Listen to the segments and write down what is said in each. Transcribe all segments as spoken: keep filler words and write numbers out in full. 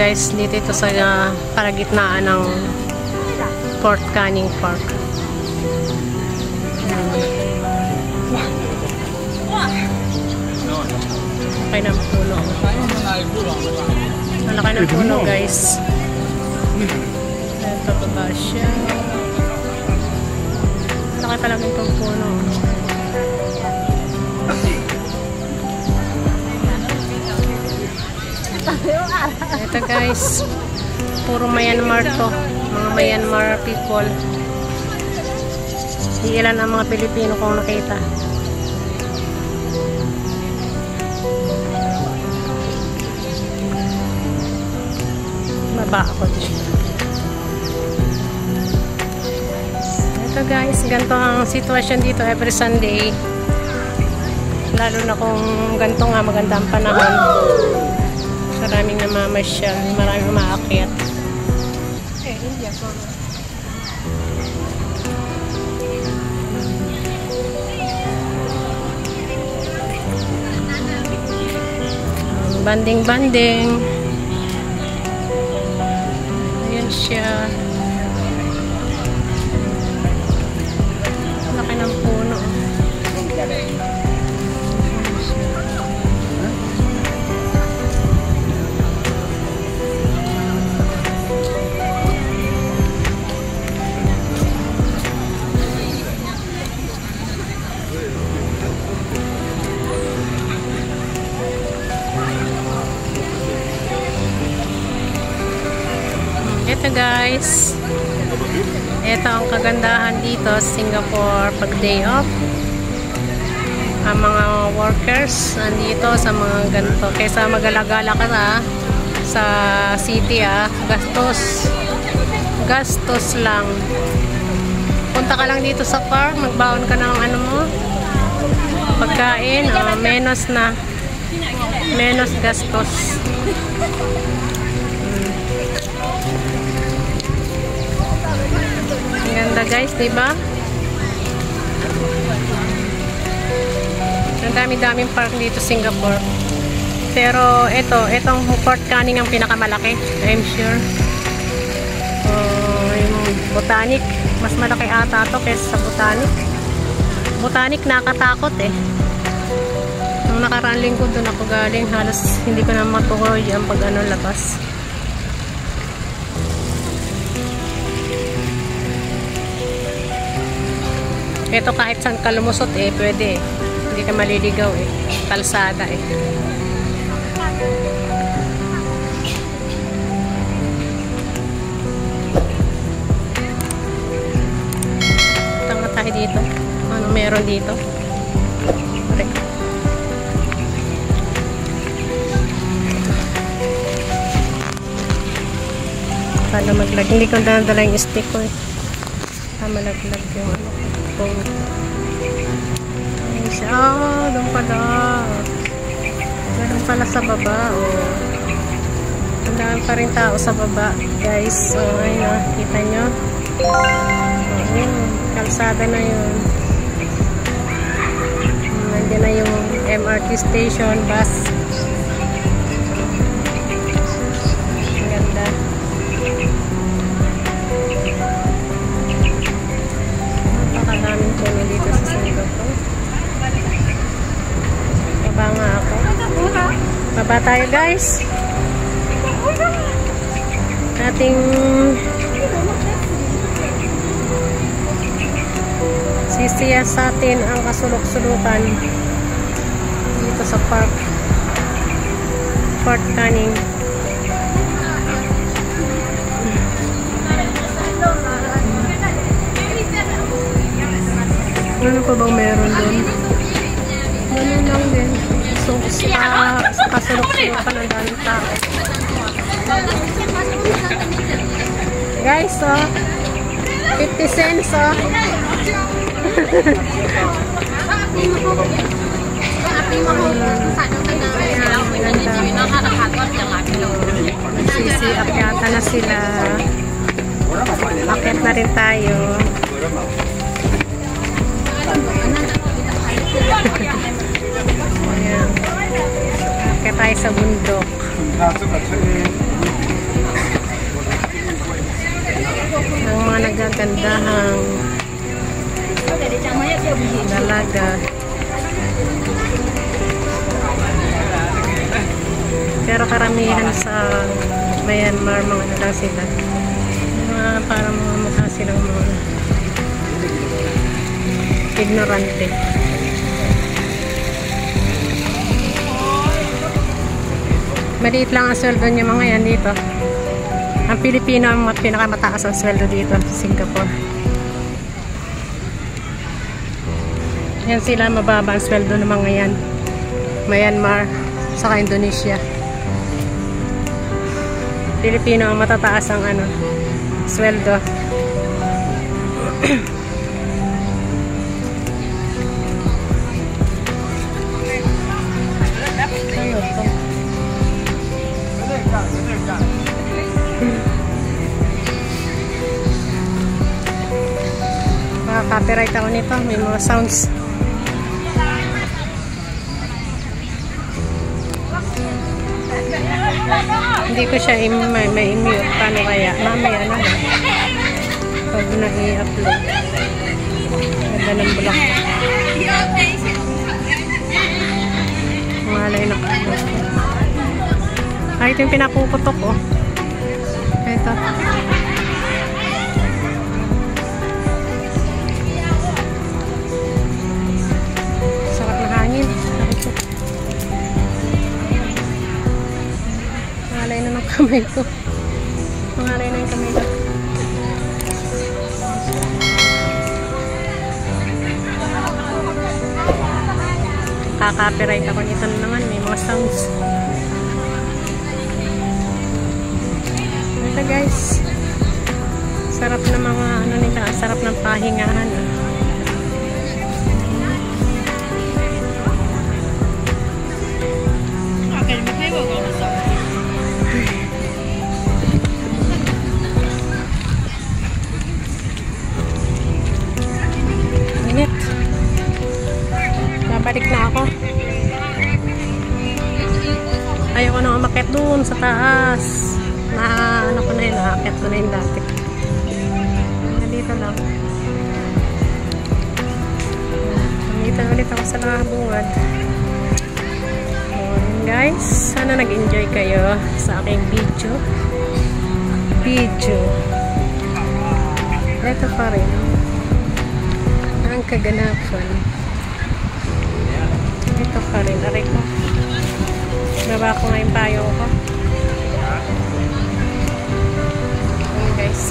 guys, dito ito sa uh, kalagitnaan ng Fort Canning Park. Malaki ng puno. Malaki ng puno guys. Ito baba siya. Malaki pala itong puno. Ito guys, puro Myanmar to, mga Myanmar people. Ilan ang mga Pilipino kung nakita. Baba ako dito. Ito guys, ganito ang sitwasyon dito every Sunday. Lalo na kung ganito nga maganda ang panahon. Maraming namamasyal, maraming umaakyat. Eh, hindi ako. Banding-banding. Ayan siya. Laki ng puno. Ito guys, ito ang kagandahan dito sa Singapore pag day off. Ang mga workers nandito sa mga ganito, kaysa magalagala ka na sa city ah, gastos gastos lang. Punta ka lang dito sa park, magbaon ka ng ano mo, pagkain, oh, menos na menos gastos. Ang ganda guys, diba? Ang dami-daming park dito sa Singapore. Pero ito, itong Fort Canning ang pinakamalaki, I'm sure. Uh, yung Botanic, mas malaki ata ito kaysa sa Botanic. Botanic nakatakot eh. Nung nakaraan linggo doon ako galing, halos hindi ko na matukoy ang pag ano labas. Ito kahit saan ka lumusot eh, pwede eh. Hindi ka maliligaw eh. Kalsada eh. Tanga tayo dito. Ano meron dito? Pare. Paano maglag? Hindi ko dadala yung stick ko eh. Ah, malaglag yung ano. Ayun siya. Oh, doon pala. Doon pala sa baba. Oh. Tandaan pa rin tao sa baba. Guys, oh, ayun oh. Kita nyo? Oh, yun. Kalsada na yun. Nandiyan na yung M R T station, bus. Ang ganda. Napakadaming puno dito sa Singapore. Baba nga ako. Baba tayo guys. Ating sisiyasatin ang kasulok-sulukan dito sa park. Fort Canning. Ano pa bang meron doon? Ganun lang din. So, sa, sa kasulok-sulukan ang daming tao. Guys, oh. fifty cents, oh. Sisi, akyata na sila. Akyat na rin tayo. Ayan. Akyat tayo sa bundok. magandahang dalaga. Pero karamihan sa Myanmar, mga ano lang sila. Mga parang mga mukha silang mga ignorante. Maliit lang ang sweldo niya mga yan dito. Ang Pilipino ang pinakamataas ang sweldo dito sa Singapore. Yan sila, mababa ang sweldo ng mga yan. Myanmar, saka Indonesia. Pilipino ang matataas ang ano, sweldo. Ano to? Maka-copyright ako nito, may mga sounds. Hindi ko siya may, may mute. Paano kaya? Mamaya na lang. Pag na-i-upload. Ganda ng block. Malay na ka. Ah, ito yung pinapuputok ko. Ito. Sarap na hangin. Mangalay na ng kamay ko. Mangalay na yung kamay ko. Kaka-copyright ako nito naman. May mga sounds. Ito guys. Sarap na mga ano nila. Sarap ng pahingahan. Init. Babalik na ako. Ayoko na umakyat doon sa taas. Na ano ko na yun. Naakyat ko na yun dati. Dito lang. Nandito ulit ako sa nakabungad. Guys, sana nag-enjoy kayo sa aking video. Video. Ito pa rin. Ang kaganapan. Ito pa rin. Aray ko. Baba ko nga yung payo ko. Ano guys.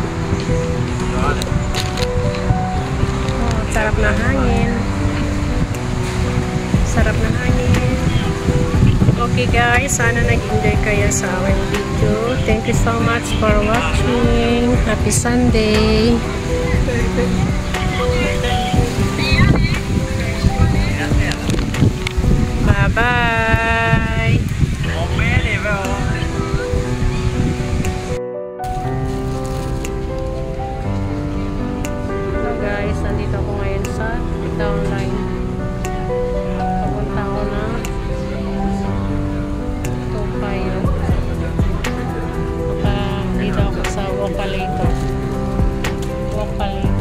Oh, sarap na hangin. Sarap na hangin. Okay guys, sana nag-enjoy kayo sa aking video. Thank you so much for watching. Happy Sunday. Bye-bye. Hello guys, nandito ako ngayon sa downline. Papunta ako na Tokayo. Baka dito ako sa Wokalator. Wokalator.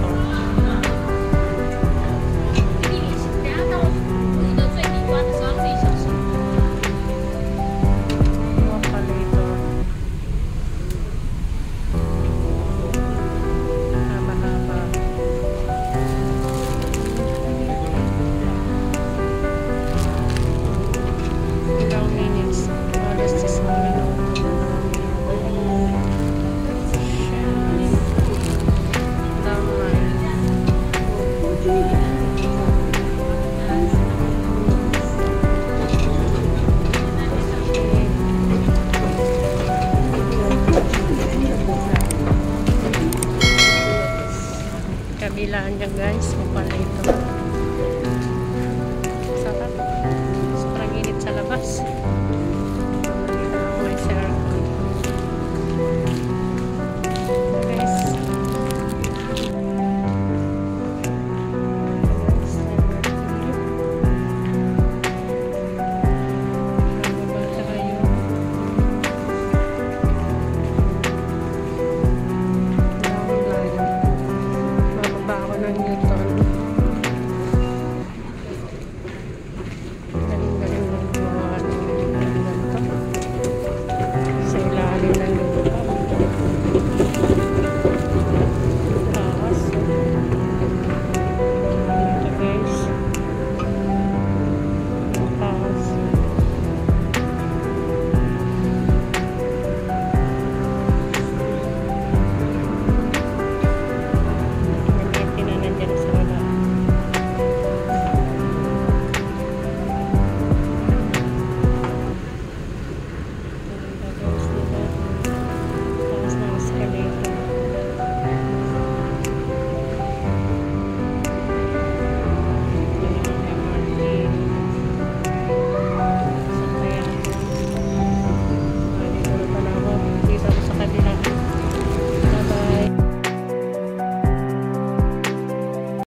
Kabilaan niya guys, mukha ito.